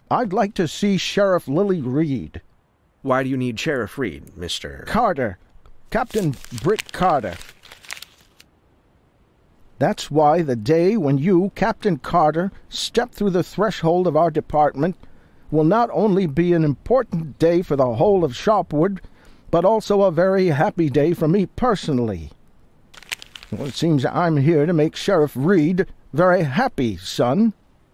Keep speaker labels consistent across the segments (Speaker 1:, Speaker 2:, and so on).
Speaker 1: I'd like to see Sheriff Lily Reed.
Speaker 2: Why do you need Sheriff Reed, Mr.
Speaker 1: Carter. Captain Britt Carter. That's why the day when you, Captain Carter, step through the threshold of our department will not only be an important day for the whole of Sharpwood, but also a very happy day for me personally. Well, it seems I'm here to make Sheriff Reed very happy, son.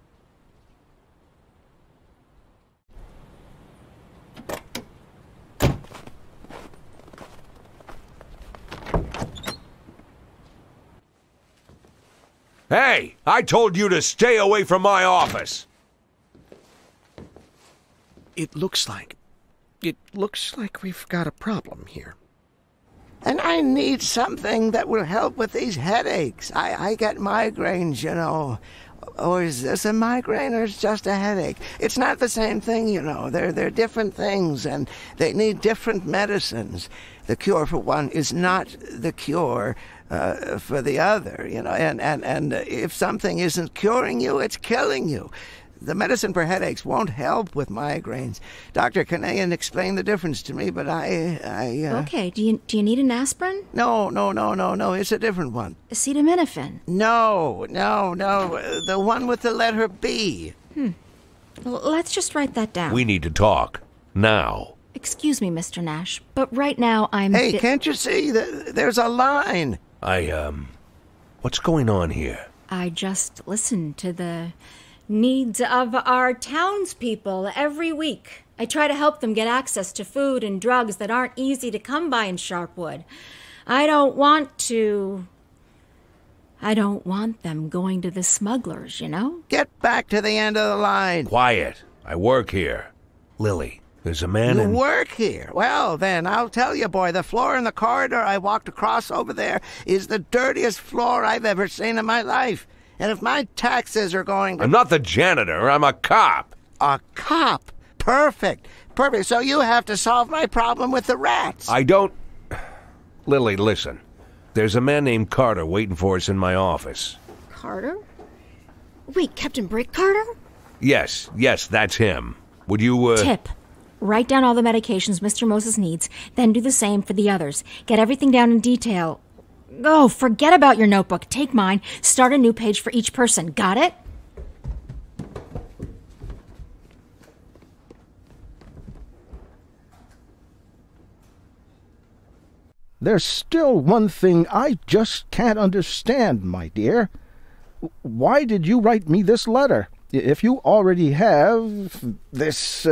Speaker 3: Hey, I told you to stay away from my office.
Speaker 2: It looks like we've got a problem here.
Speaker 4: And I need something that will help with these headaches. I get migraines, you know. Or is this a migraine or is it just a headache? It's not the same thing, you know. They're different things, and they need different medicines. The cure for one is not the cure for the other, you know. And if something isn't curing you, it's killing you. The medicine for headaches won't help with migraines. Dr. Kanayan explained the difference to me, but
Speaker 5: Okay, do you need an aspirin?
Speaker 4: No, it's a different one.
Speaker 5: Acetaminophen?
Speaker 4: No, the one with the letter B.
Speaker 5: Well, let's just write that down.
Speaker 3: We need to talk. Now.
Speaker 5: Excuse me, Mr. Nash, but right now I'm...
Speaker 4: Hey, can't you see? There's a line.
Speaker 3: What's going on here?
Speaker 5: I just listened to the needs of our townspeople every week. I try to help them get access to food and drugs that aren't easy to come by in Sharpwood. I don't want them going to the smugglers, you know?
Speaker 4: Get back to the end of the line.
Speaker 3: Quiet. I work here. Lily, there's a man
Speaker 4: You work here? Well, then, I'll tell you, boy, the floor in the corridor I walked across over there is the dirtiest floor I've ever seen in my life. And if my taxes are going to...
Speaker 3: I'm not the janitor. I'm a cop.
Speaker 4: A cop? Perfect. So you have to solve my problem with the rats.
Speaker 3: I don't... Lily, listen. There's a man named Carter waiting for us in my office.
Speaker 5: Carter? Wait, Captain Britt Carter?
Speaker 3: Yes, that's him. Would you,
Speaker 5: Tip. Write down all the medications Mr. Moses needs, then do the same for the others. Get everything down in detail. Oh, forget about your notebook. Take mine. Start a new page for each person. Got it?
Speaker 1: There's still one thing I just can't understand, my dear. Why did you write me this letter? If you already have this...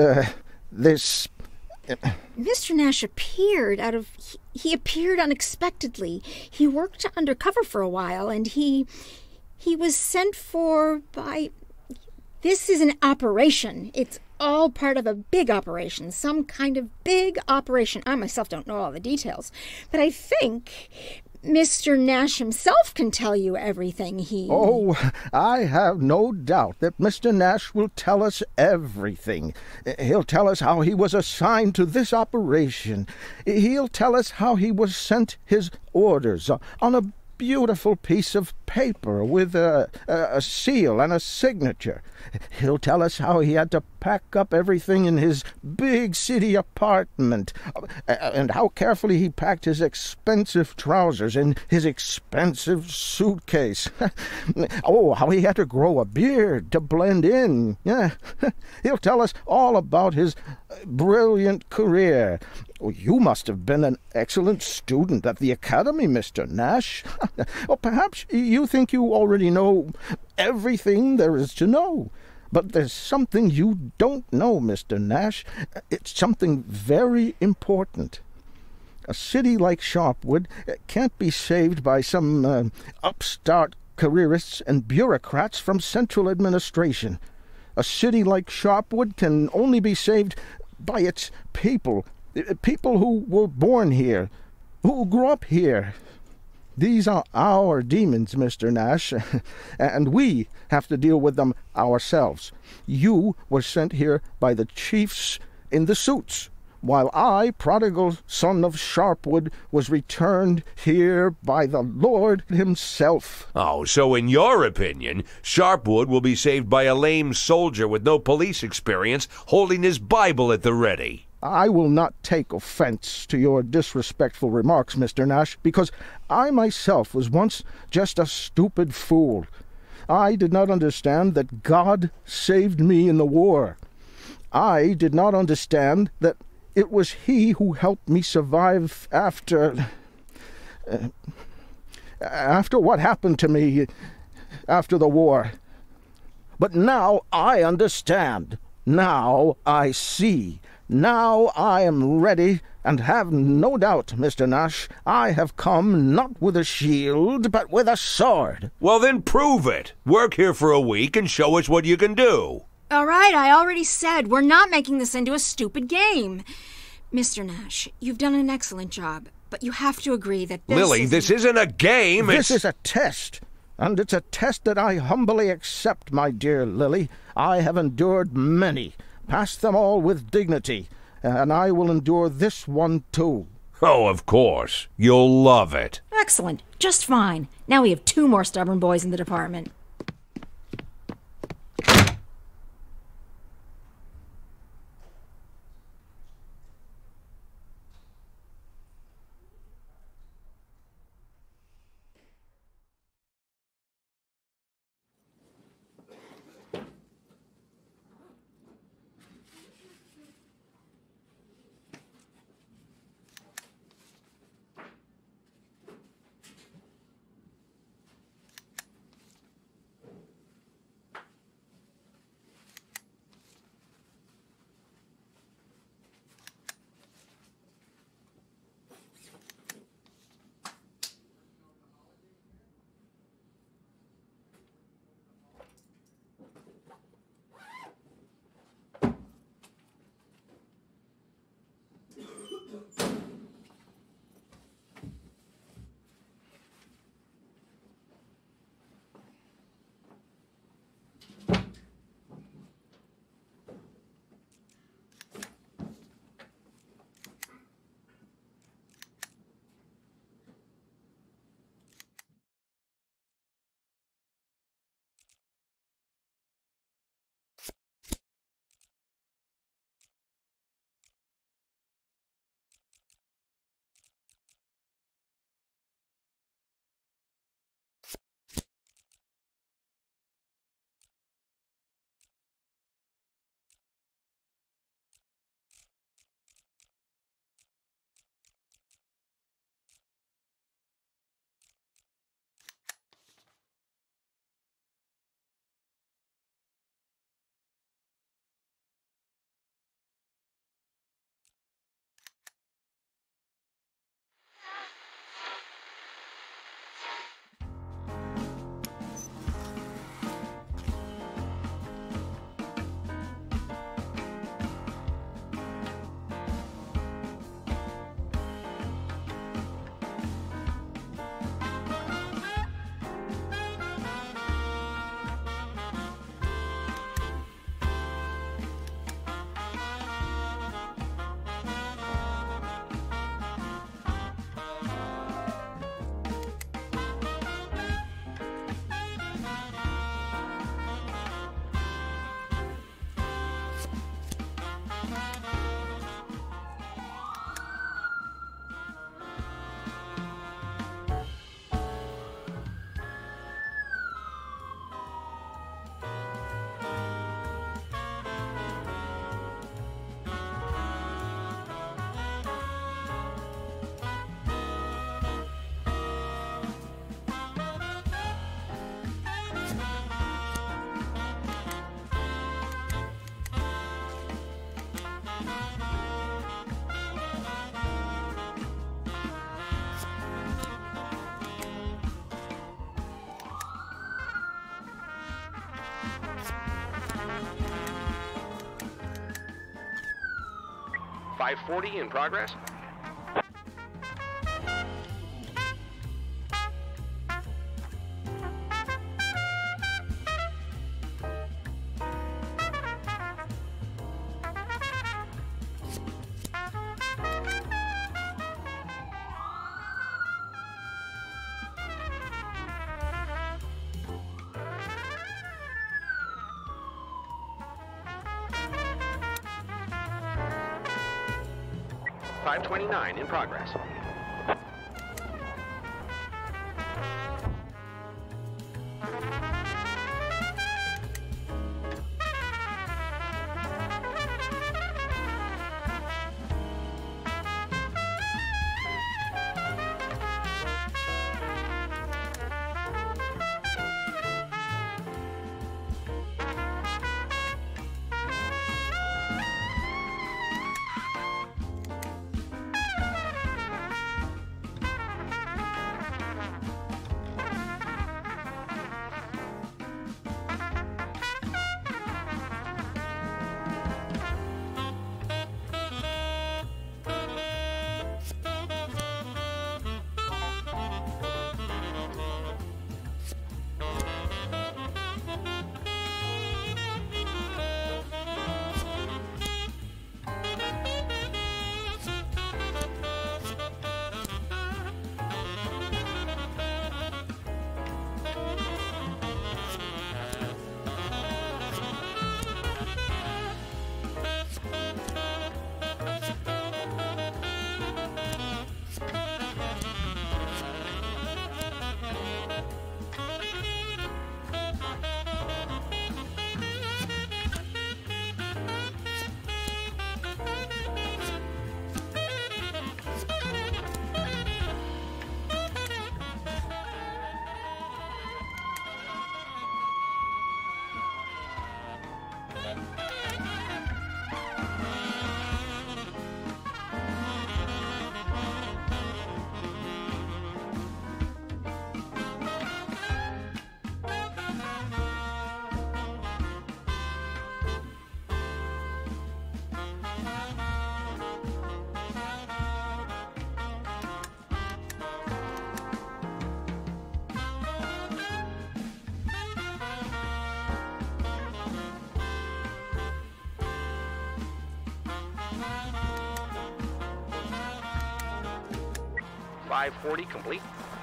Speaker 5: Mr. Nash appeared he appeared unexpectedly. He worked undercover for a while, and he was sent for by... This is an operation. It's all part of a big operation, some kind of big operation. I myself don't know all the details, but I think Mr. Nash himself can tell you everything
Speaker 1: Oh, I have no doubt that Mr. Nash will tell us everything. He'll tell us how he was assigned to this operation. He'll tell us how he was sent his orders on a beautiful piece of paper with a seal and a signature. He'll tell us how he had to pack up everything in his big city apartment, and how carefully he packed his expensive trousers in his expensive suitcase. Oh, how he had to grow a beard to blend in. Yeah. He'll tell us all about his brilliant career. You must have been an excellent student at the academy, Mr. Nash. Or perhaps you think you already know everything there is to know. But there's something you don't know, Mr. Nash. It's something very important. A city like Sharpwood can't be saved by some upstart careerists and bureaucrats from central administration. A city like Sharpwood can only be saved by its people. People who were born here, who grew up here. These are our demons, Mr. Nash, and we have to deal with them ourselves. You were sent here by the chiefs in the suits. while I, prodigal son of Sharpwood, was returned here by the Lord himself.
Speaker 3: Oh, so in your opinion, Sharpwood will be saved by a lame soldier with no police experience holding his Bible at the ready?
Speaker 1: I will not take offense to your disrespectful remarks, Mr. Nash, because I myself was once just a stupid fool. I did not understand that God saved me in the war. I did not understand that it was He who helped me survive after what happened to me after the war. But now I understand. Now I see. Now I am ready, and have no doubt, Mr. Nash, I have come not with a shield, but with a sword.
Speaker 3: Well, then prove it. Work here for a week and show us what you can do.
Speaker 5: All right, I already said we're not making this into a stupid game. Mr. Nash, you've done an excellent job, but you have to agree that
Speaker 3: this isn't a game.
Speaker 1: This is a test, and it's a test that I humbly accept, my dear Lily. I have endured many, passed them all with dignity, and I will endure this one too.
Speaker 3: Oh, of course. You'll love it.
Speaker 5: Excellent. Just fine. Now we have 2 more stubborn boys in the department.
Speaker 2: .540 in progress.
Speaker 6: 529 in progress. .540 complete.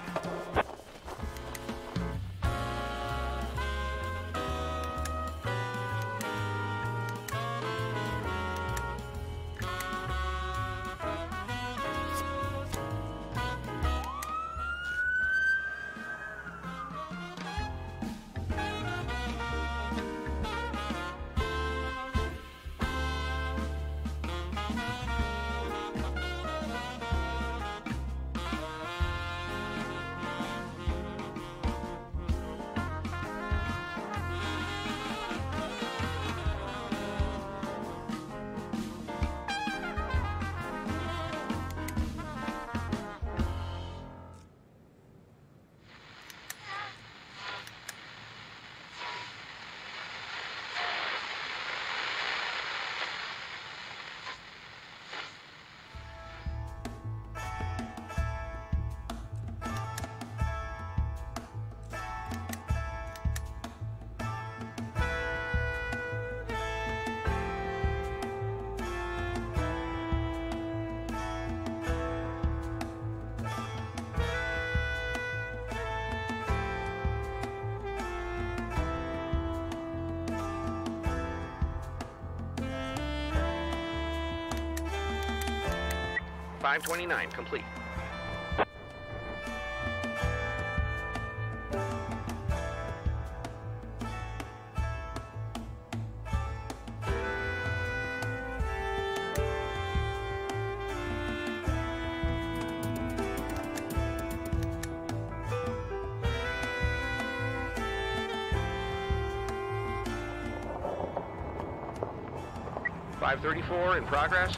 Speaker 6: .529 complete. .534 in progress.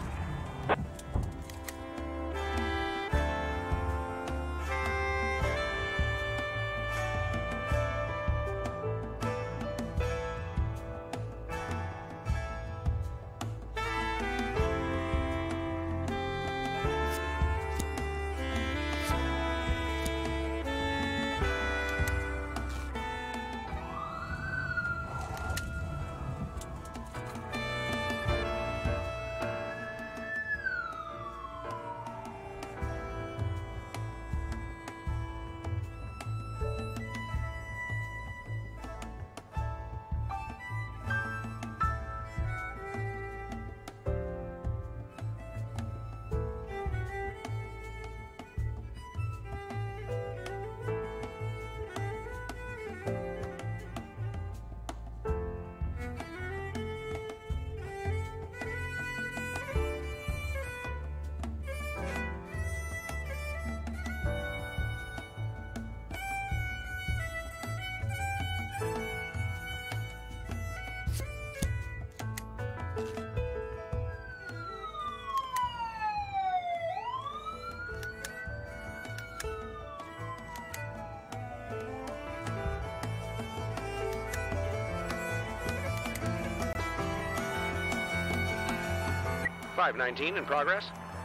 Speaker 6: $5.19 in progress.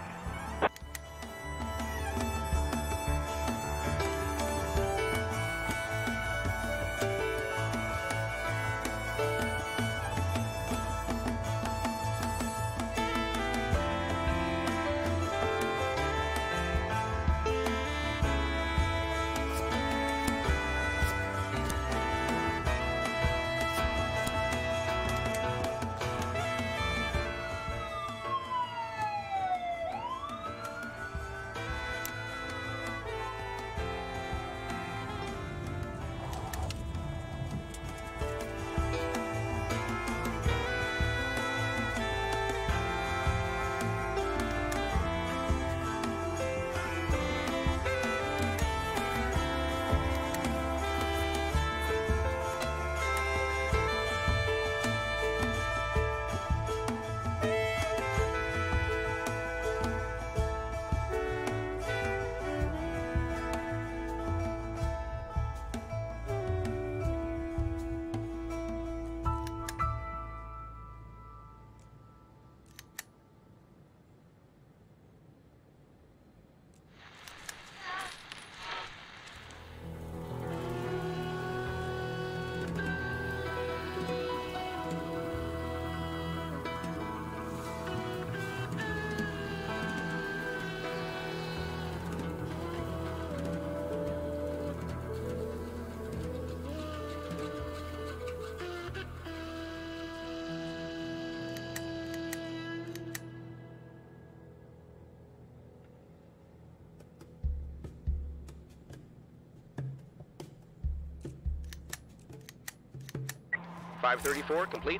Speaker 6: $5.34 complete.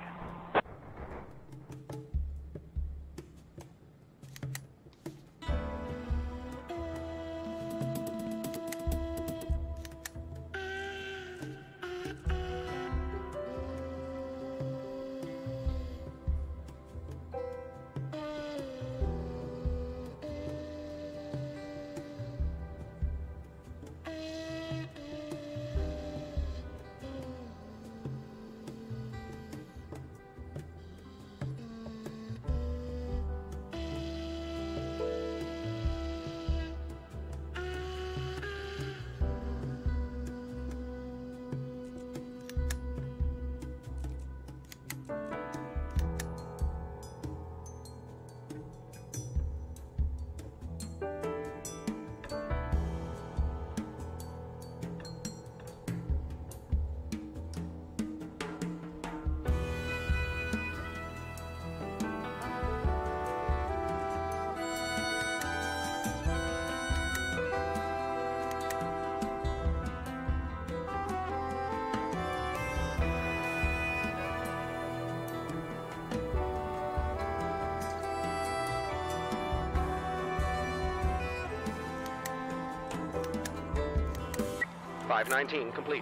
Speaker 6: $5.19 complete.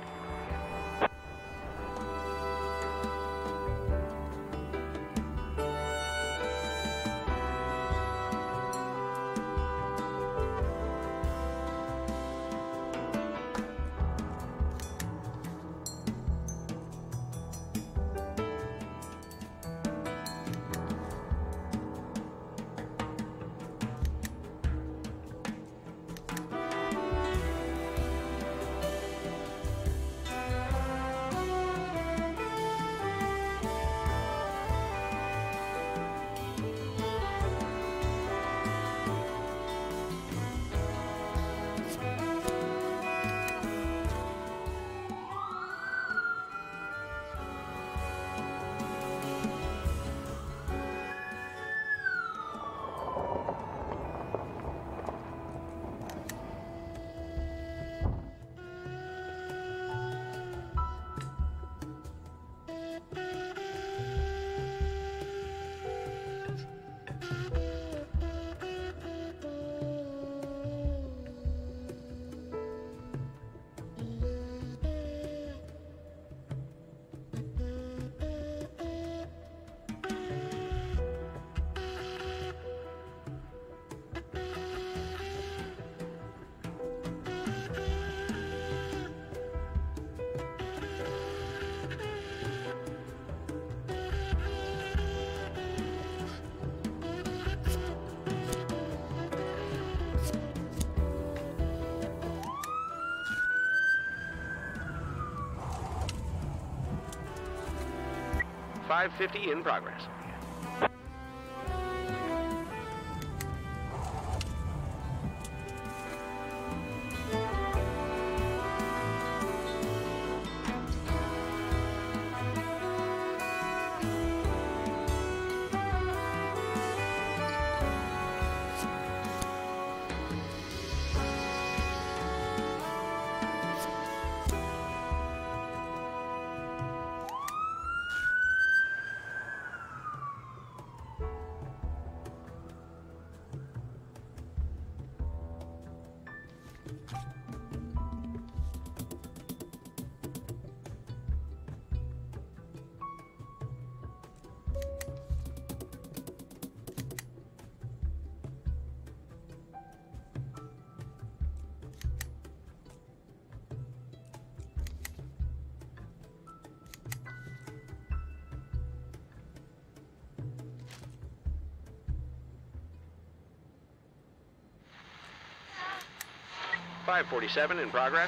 Speaker 6: 550 in progress. .547 in progress.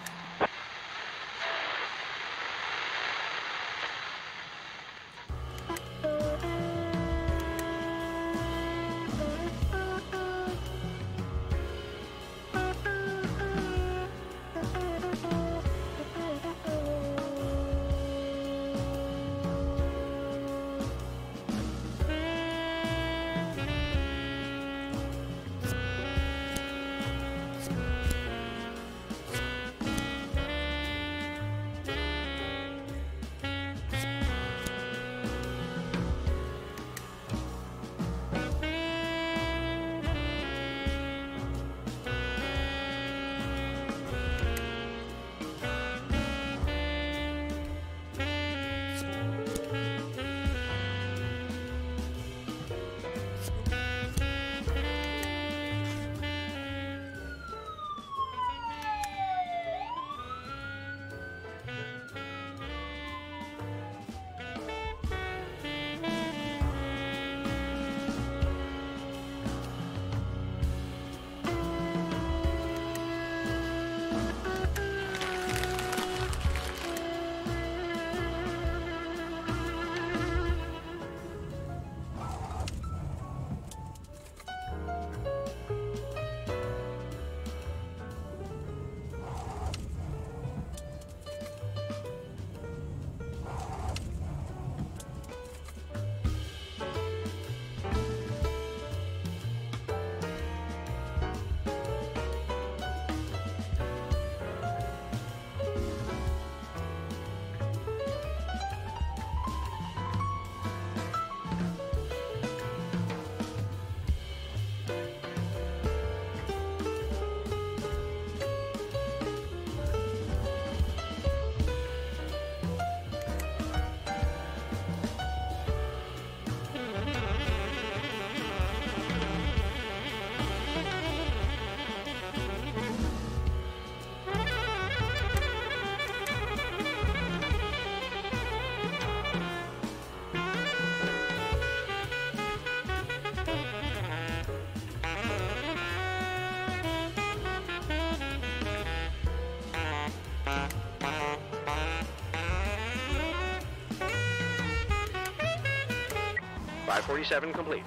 Speaker 6: .547 complete.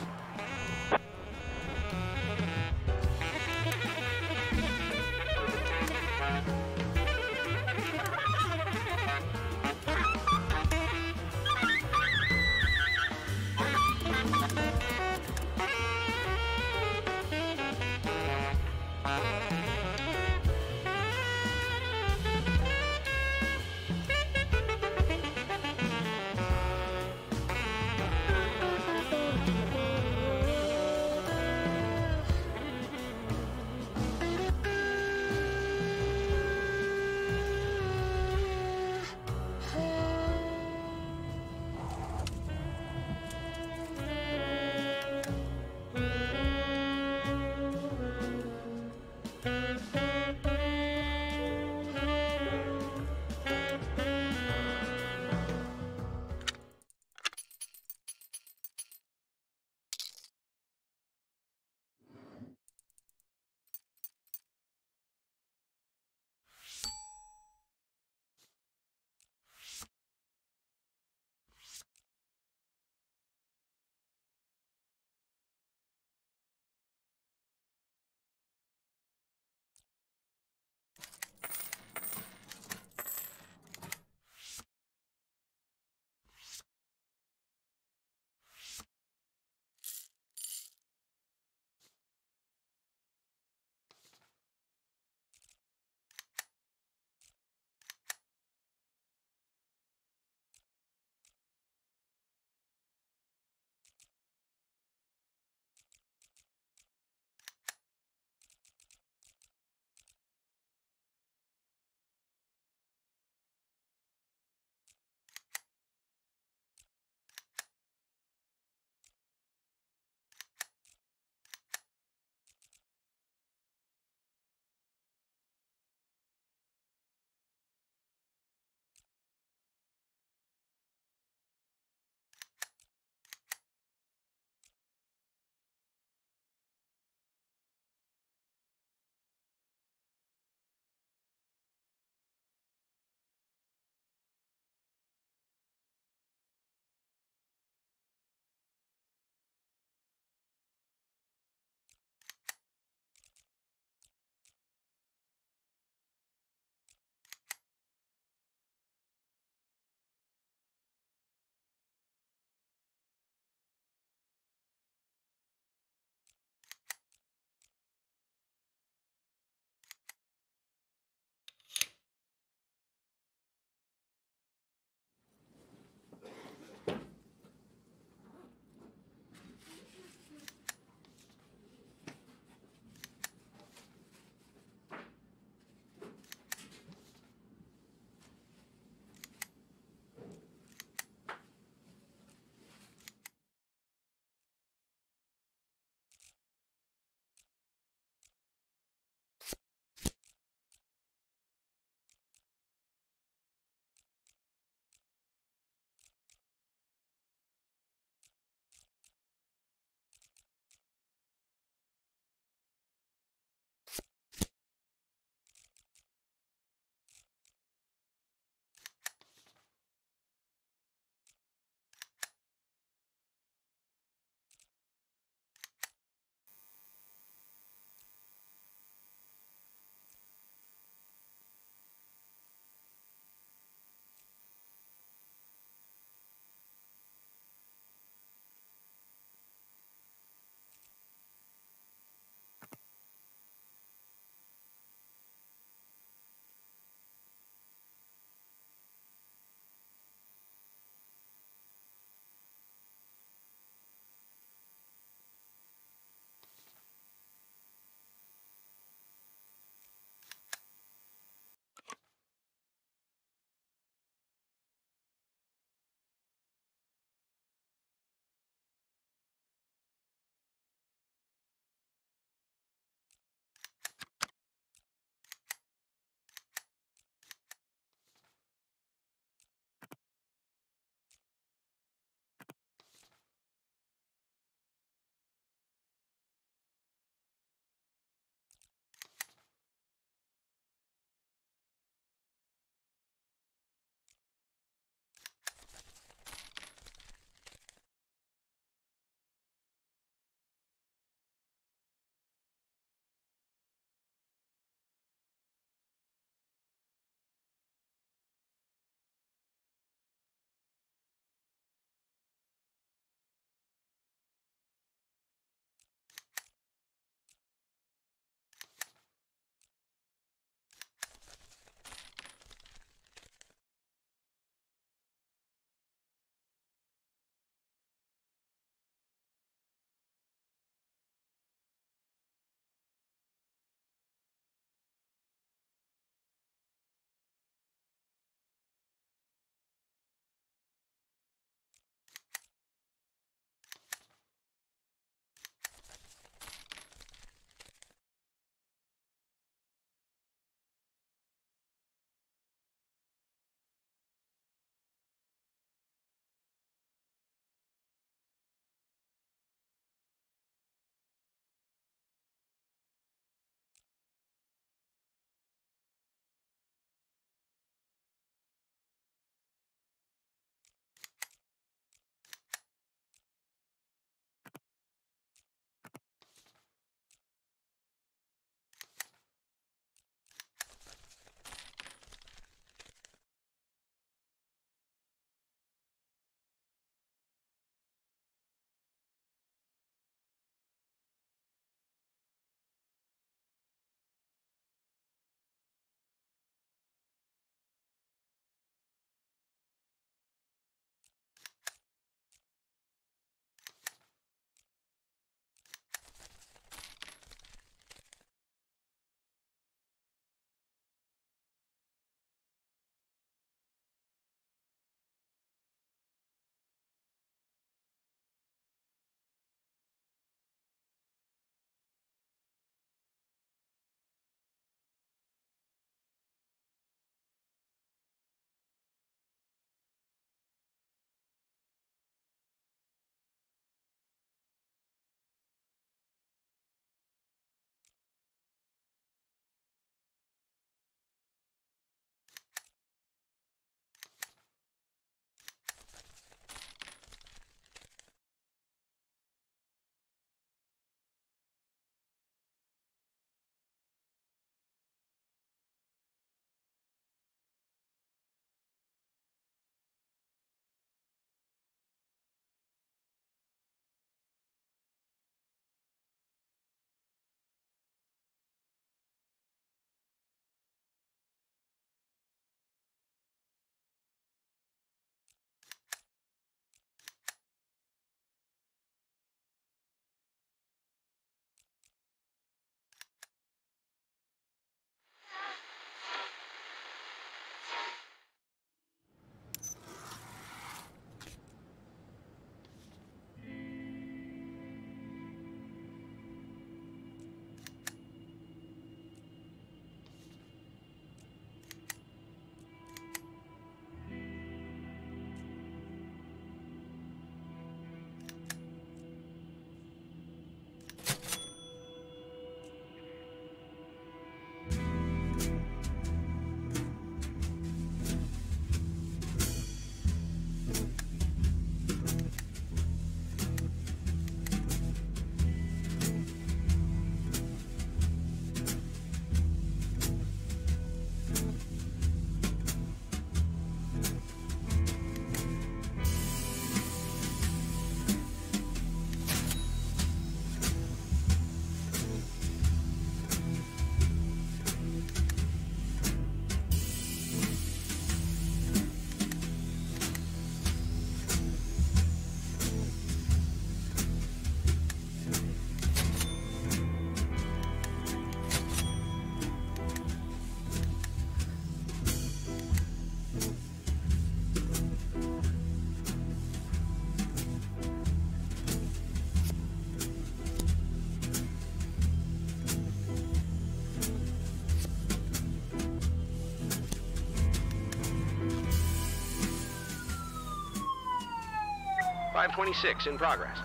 Speaker 6: 526 in progress.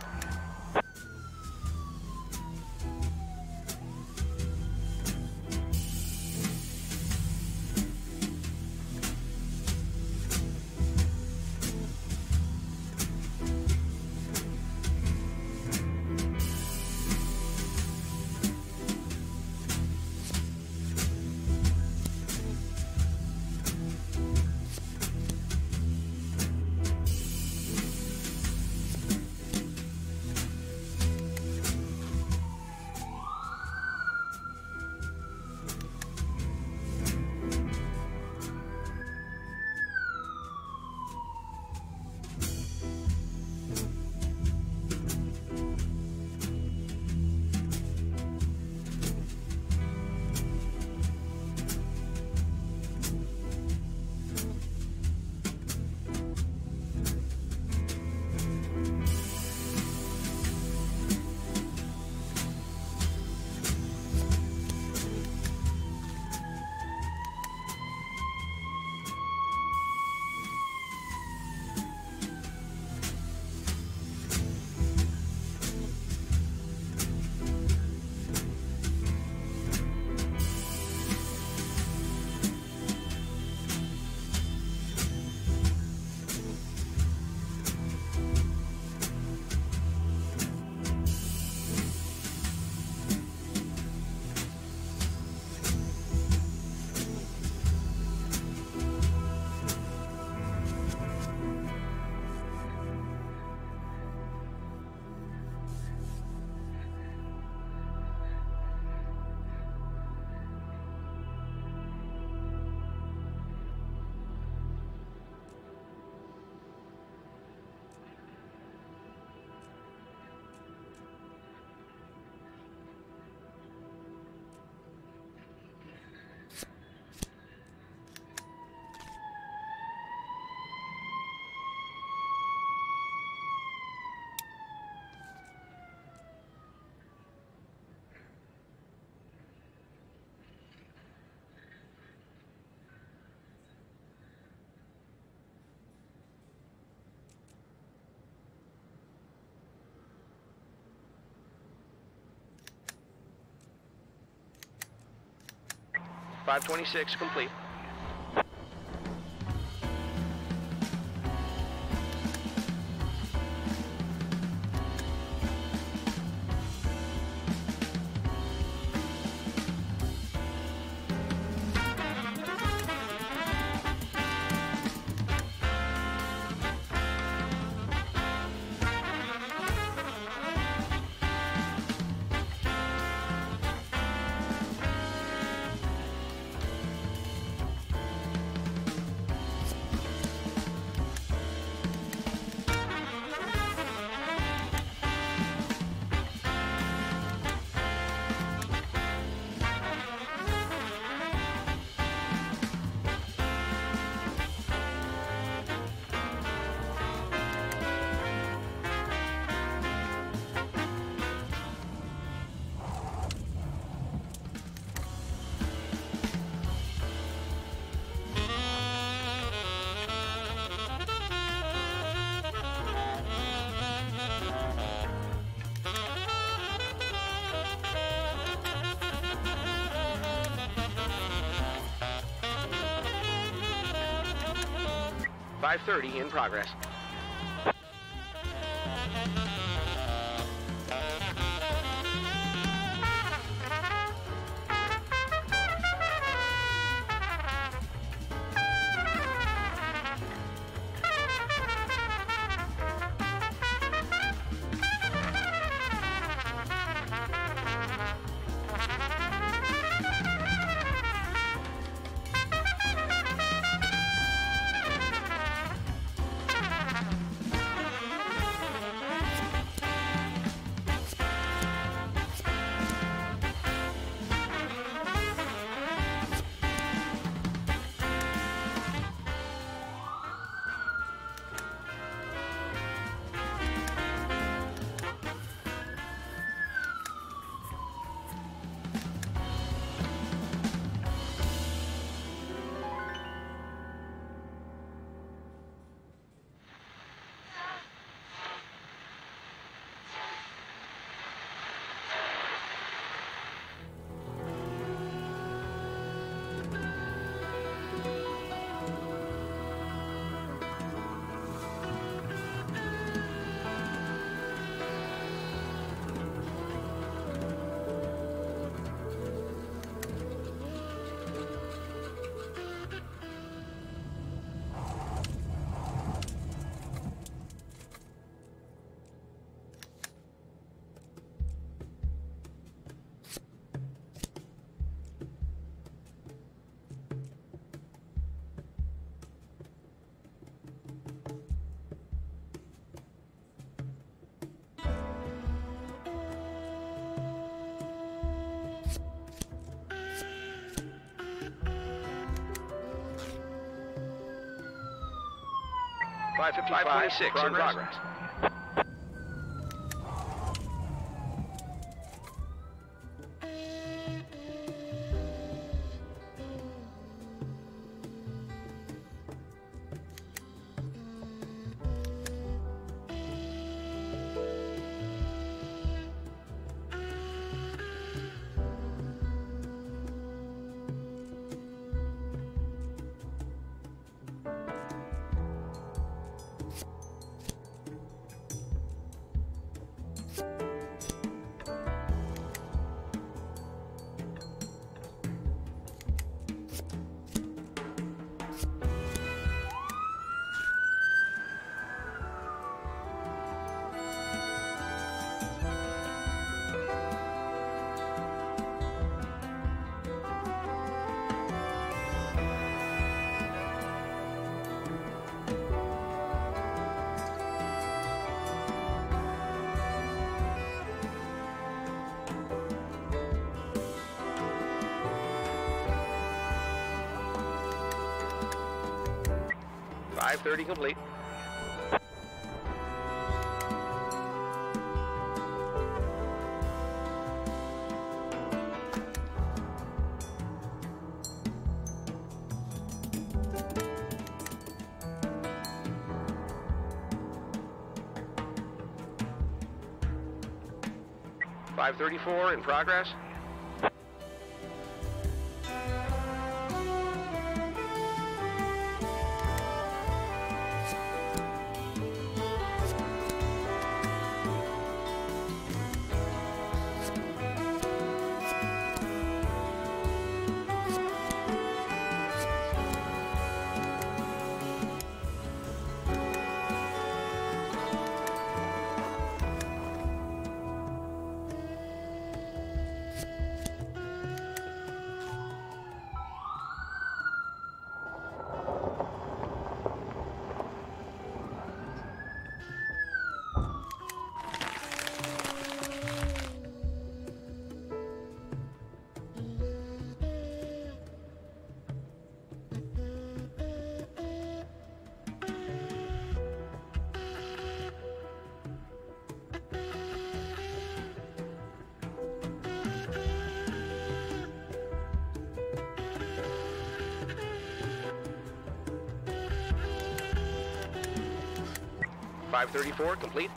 Speaker 6: .526 complete. .530 in progress. 556 in progress. .530 complete. .534 in progress. .534 complete.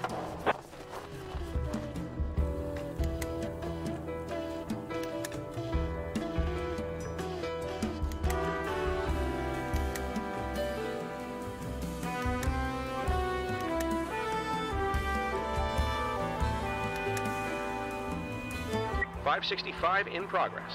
Speaker 6: .565 in progress.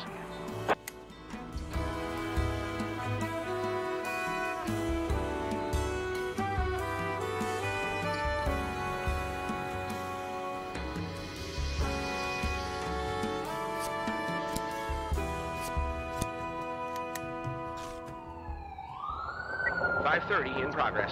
Speaker 6: .530 in progress.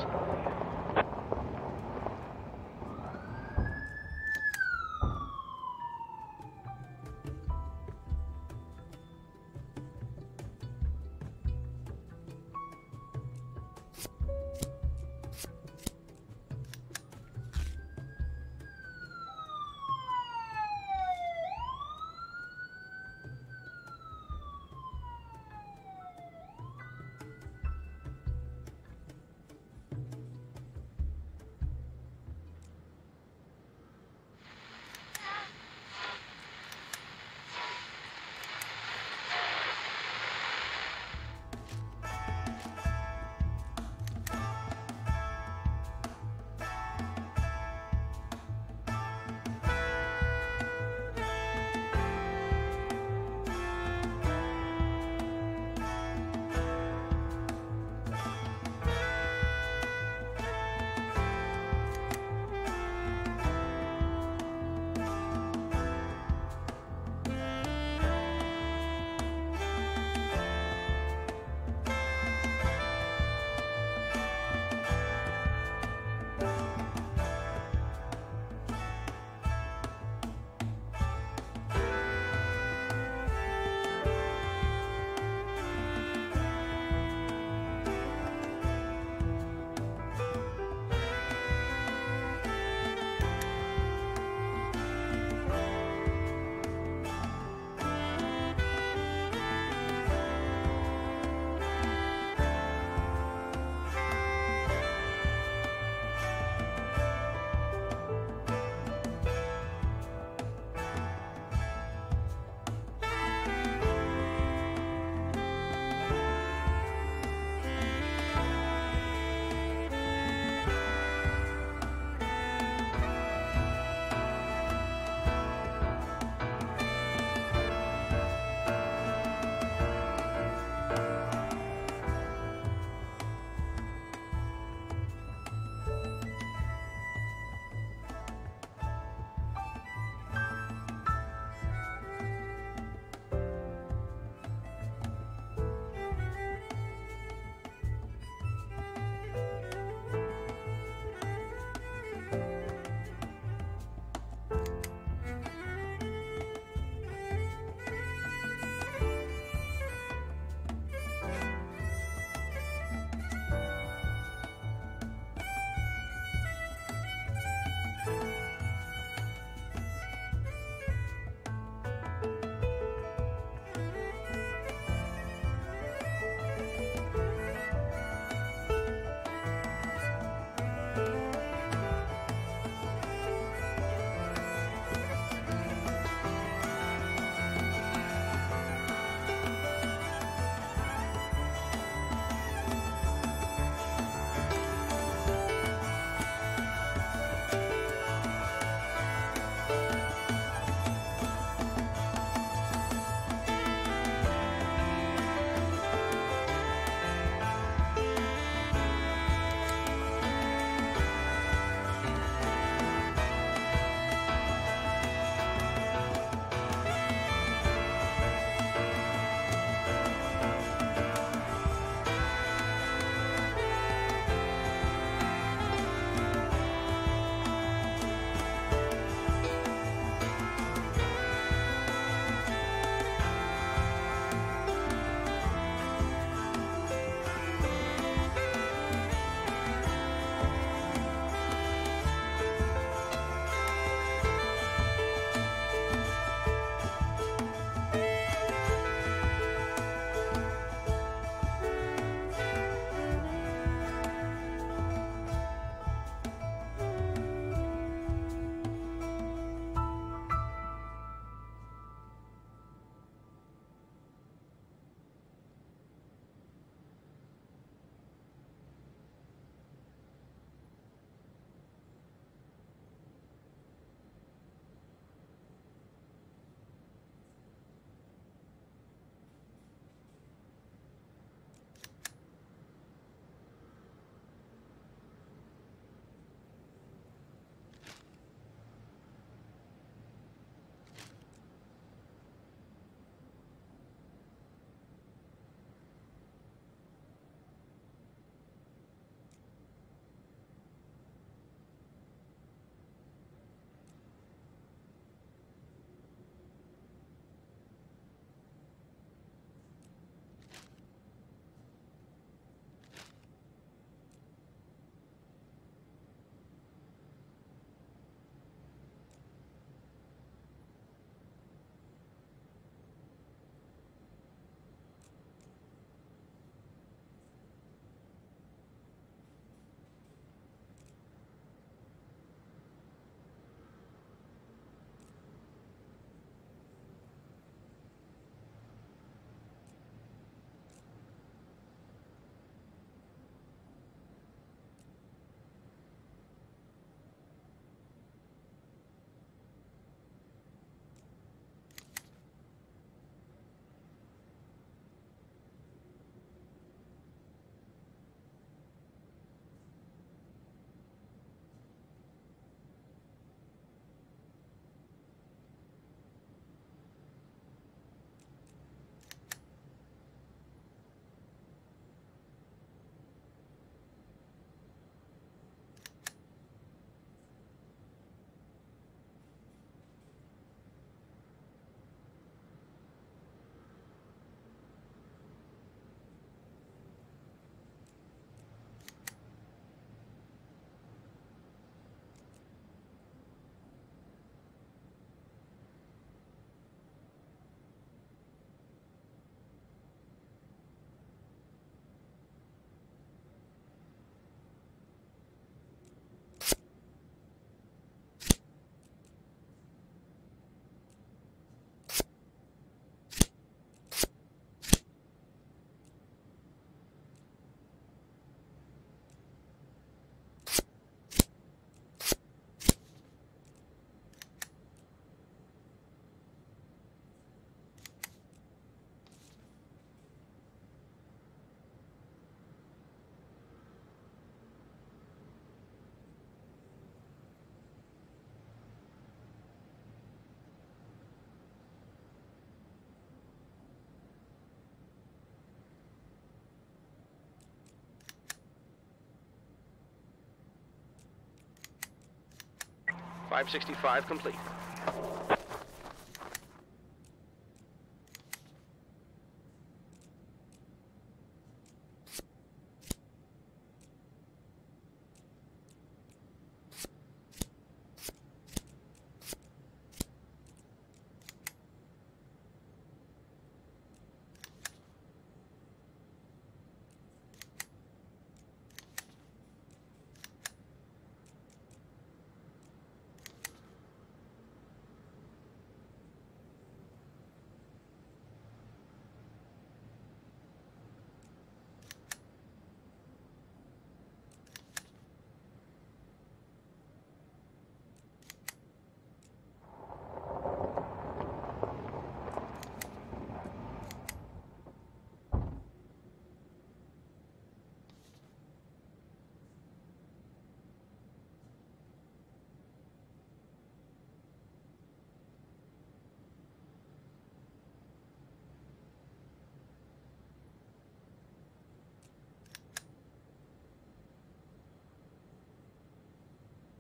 Speaker 6: 565 complete.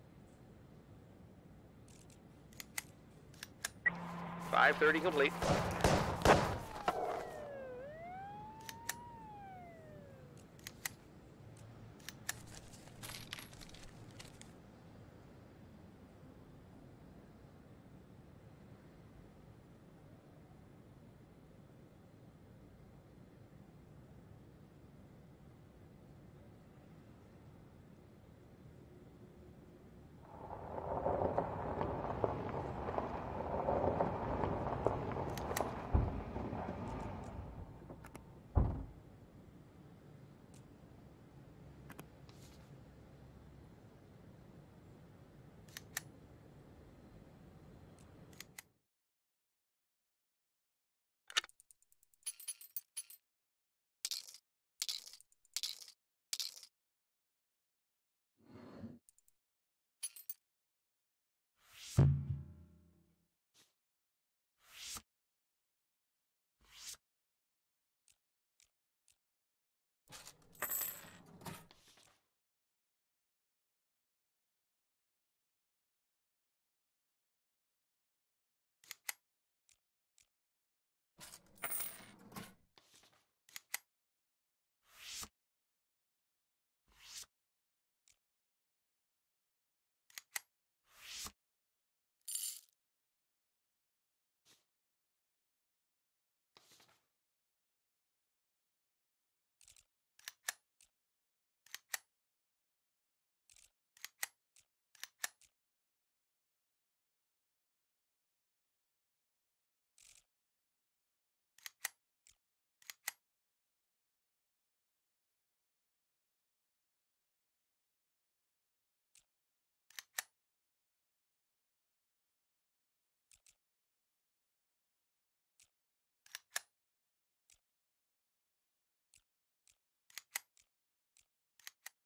Speaker 6: $530 complete.